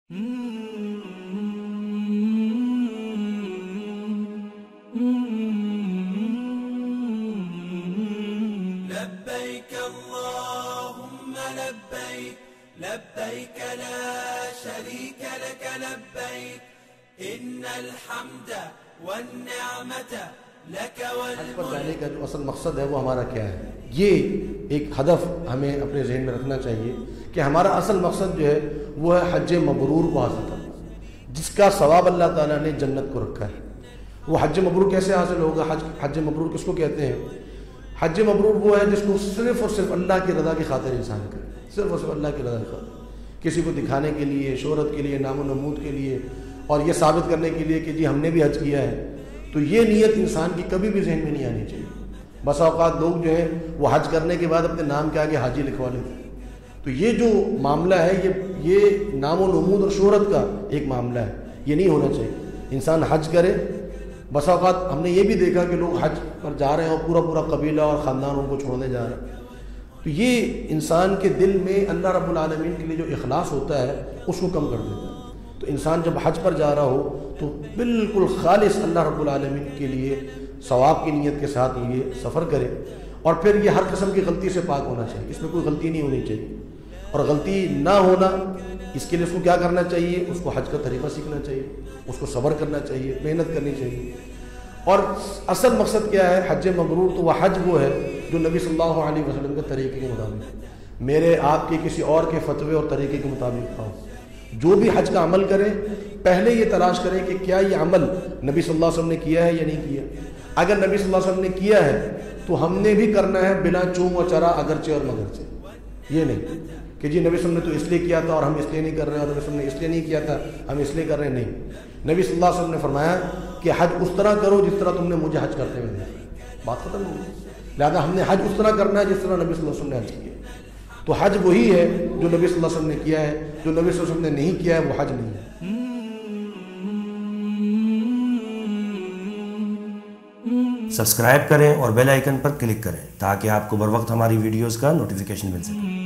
لبيك اللهم لبيك لبيك لا شريك لك لبيك إن الحمد والنعمة لك حج پر جانے کا جو اصل مقصد ہے وہ ہمارا کیا ہے، یہ ایک ہدف ہمیں اپنے ذہن میں رکھنا چاہیے کہ ہمارا اصل مقصد جو ہے وہ ہے حج مبرور کو حاصل کرنا، جس کا ثواب اللہ تعالیٰ نے جنت کو رکھا ہے۔ وہ حج مبرور کیسے حاصل ہوگا؟ حج مبرور کس کو کہتے ہیں؟ حج مبرور وہ ہے جس کو صرف اور صرف اللہ کی رضا کی خاطر انسان کرے، صرف اور صرف اللہ کی رضا کی خاطر، کسی کو دکھانے کے لیے، شہرت کے لیے، نام و نمود کے لیے، اور یہ ثابت کرنے کے لیے کہ جی ہم نے بھی حج کیا ہے، تو یہ نیت انسان کی کبھی بھی ذہن میں نہیں آنی چاہیے۔ بس اوقات لوگ جو ہیں وہ حج کرنے کے بعد اپنے نام کے آگے حاجی لکھوا لیتے ہیں، تو یہ جو معاملہ ہے یہ نام و نمود اور شہرت کا ایک معاملہ ہے، یہ نہیں ہونا چاہیے۔ انسان حج کرے، بس اوقات ہم نے یہ بھی دیکھا کہ لوگ حج پر جا رہے ہیں اور پورا قبیلہ اور خاندان ان کو چھوڑنے جا رہا ہے، تو یہ انسان کے دل میں اللہ رب العالمین کے لیے جو اخلاص ہوتا ہے اس کو کم کر دیتا ہے۔ تو انسان جب حج پر جا رہا ہو تو بالکل خالص اللہ رب العالمین کے لیے ثواب کی نیت کے ساتھ یہ سفر کرے، اور پھر یہ ہر قسم کی غلطی سے پاک ہونا چاہیے، اس میں کوئی غلطی نہیں ہونی چاہیے، اور غلطی نہ ہونا اس کے لیے اس کو کیا کرنا چاہیے؟ اس کو حج کا طریقہ سیکھنا چاہیے، اس کو صبر کرنا چاہیے، محنت کرنی چاہیے۔ اور اصل مقصد کیا ہے حج مبرور؟ تو وہ حج وہ ہے جو نبی صلی اللہ علیہ وسلم کے طریقے کے مطابق، میرے آپ کے کسی اور کے فتوے اور طریقے کے مطابق ہو۔ جو بھی حج کا عمل کرے پہلے یہ تلاش کریں کہ کیا یہ عمل نبی صلی اللہ علیہ وسلم نے کیا ہے یا نہیں کیا۔ اگر نبی صلی اللہ علیہ وسلم نے کیا ہے تو ہم نے بھی کرنا ہے بلا چون و چرا، اگرچہ اور مگرچہ، یہ نہیں کہ جی نبی صلی اللہ علیہ وسلم نے تو اس لیے کیا تھا اور ہم اس لیے نہیں کر رہے ہیں، اور نبی صلی اللہ علیہ وسلم نے اس لیے نہیں کیا تھا ہم اس لیے کر رہے ہیں، نہیں۔ نبی صلی اللہ علیہ وسلم نے فرمایا کہ حج اس طرح کرو جس طرح تم نے مجھے حج کرتے ہوئے دیکھا، بات ختم ہو گئی۔ لہذا ہم نے حج اس طرح کرنا ہے جس طرح نبی صلی اللہ علیہ وسلم نے حج کیا۔ تو حج وہی ہے جو نبی صلی اللہ علیہ وسلم نے کیا ہے، جو نبی صلی اللہ علیہ وسلم نے نہیں کیا ہے وہ حج نہیں ہے۔ سبسکرائب کریں اور بیل آئیکن پر کلک کریں تاکہ آپ کو بر وقت ہماری ویڈیوز کا نوٹیفیکیشن مل سکے۔